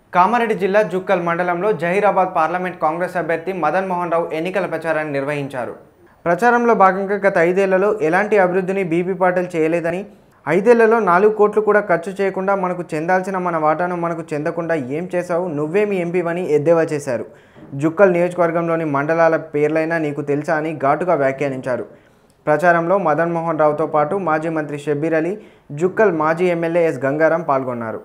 కామారెడ్డి జిల్లా జుక్కల్ మండలంలో జహీరాబాద్ పార్లమెంట్ కాంగ్రెస్ అభ్యర్థి మదన్ మోహన్ రావు ఎన్నికల ప్రచారాన్ని నిర్వహించారు. ప్రచారంలో భాగంగా గత 5 ఏళ్లలో ఎలాంటి అభివృద్ధిని బీబీ పాటిల్ చేయలేదని, 5 ఏళ్లలో 4 కోట్లు కూడా ఖర్చు చేయకుండా మనకు చెందాల్సిన మన వాటాను మనకు చెందకుండా ఏం చేశావు, నువ్వేమి ఎంపీవని ఎద్దేవా చేశారు. జుక్కల్ నియోజకవర్గంలోని మండలాల పేర్లైనా నీకు తెలుసా అని ఘాటుగా వ్యాఖ్యానించారు. ప్రచారంలో మదన్ మోహన్ రావుతో పాటు మాజీ మంత్రి షబ్బీర్ అలీ, జుక్కల్ మాజీ ఎమ్మెల్యే ఎస్ గంగారాం పాల్గొన్నారు.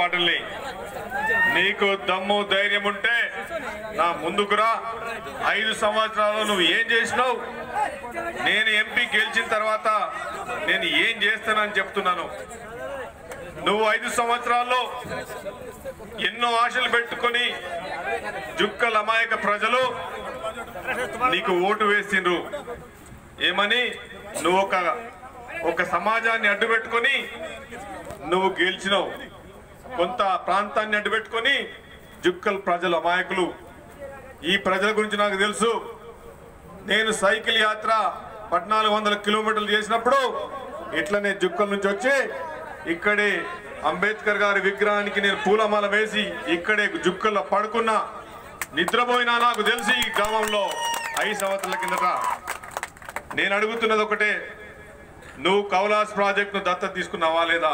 నీకు దమ్ము ధైర్యం ఉంటే నా ముందుకురా. 5 సంవత్సరాలు నువ్వు ఏం చేసినావు, నేను ఎంపీ గెలిచిన తర్వాత నేను ఏం చేస్తానని చెప్తున్నాను. నువ్వు 5 సంవత్సరాల్లో ఎన్నో ఆశలు పెట్టుకొని జుక్కల్ అమాయక ప్రజలు నీకు ఓటు వేసిండ్రు. ఏమని నువ్వు ఒక సమాజాన్ని అడ్డుపెట్టుకొని నువ్వు గెలిచినావు. కొంత ప్రాంతాన్ని అడ్డుపెట్టుకొని జుక్కల్ ప్రజలు అమాయకులు. ఈ ప్రజల గురించి నాకు తెలుసు. నేను సైకిల్ యాత్ర 1400 కిలోమీటర్లు చేసినప్పుడు ఇట్లనే జుక్కల్ నుంచి వచ్చి ఇక్కడే అంబేద్కర్ గారి విగ్రహానికి నేను పూలమాల వేసి ఇక్కడే జుక్కల్లో పడుకున్నా, నిద్రపోయినా. నాకు తెలిసి ఈ గ్రామంలో 5 సంవత్సరాల కిందట. నేను అడుగుతున్నది ఒకటే, నువ్వు కౌలాస్ ప్రాజెక్టును దత్తత తీసుకున్నావా లేదా?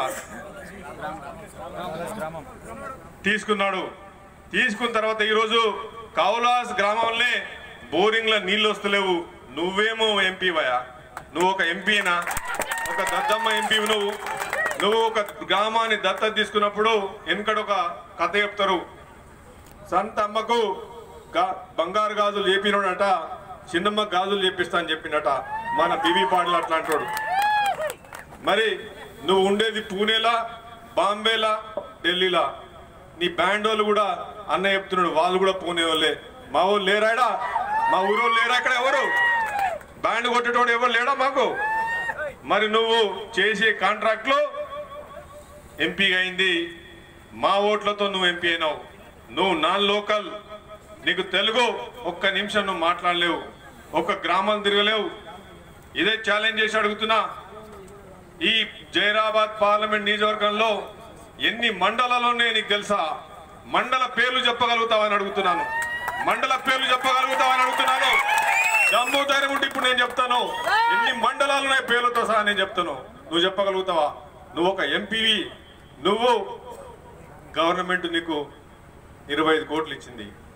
తీసుకున్నాడు. తీసుకున్న తర్వాత ఈరోజు కౌలాస్ గ్రామంలో బోరింగ్ల నీళ్ళు వస్తలేవు. నువ్వేమో ఎంపీవయా? నువ్వు ఒక ఎంపీనా? ఒక దద్దమ్మ ఎంపీ. నువ్వు ఒక గ్రామాన్ని దత్తత తీసుకున్నప్పుడు వెనుకడొక కథ చెప్తారు. సంత అమ్మకు బంగారు గాజులు చేపినోడట, చిన్నమ్మ గాజులు చేపిస్తా అని చెప్పిండట మన బీబీ పాటిల్. అట్లాంటాడు. మరి నువ్వు ఉండేది పూణేలా, బాంబేలా, ఢిల్లీలా. నీ బ్యాండ్ వాళ్ళు కూడా అన్న చెప్తున్నాడు, వాళ్ళు కూడా పూణే వాళ్ళే. మా వాళ్ళు లేరాడా? మా ఊరు లేరా? ఇక్కడ ఎవరు బ్యాండ్ కొట్టేటోడు ఎవరు లేడా మాకు? మరి నువ్వు చేసే కాంట్రాక్ట్లో ఎంపీ అయింది, మా ఓట్లతో నువ్వు ఎంపీ అయినావు. నువ్వు నాన్ లోకల్, నీకు తెలుగు ఒక్క నిమిషం నువ్వు మాట్లాడలేవు, ఒక గ్రామం తిరగలేవు. ఇదే ఛాలెంజ్ చేసి అడుగుతున్నా. ఈ జహీరాబాద్ పార్లమెంట్ నియోజకవర్గంలో ఎన్ని మండలాలునే నీకు తెలుసా? మండల పేర్లు చెప్పగలుగుతావని అడుగుతున్నాను. మండల పేర్లు చెప్పగలుగుతావని అడుగుతున్నాను. జమ్మూ ధైర్యం ఉంటే ఇప్పుడు నేను చెప్తాను. ఎన్ని మండలాలు ఉన్నాయి పేర్లతో సహా నేను చెప్తాను. నువ్వు చెప్పగలుగుతావా? నువ్వు ఒక ఎంపీవి. నువ్వు గవర్నమెంట్ నీకు 25 కోట్లు ఇచ్చింది.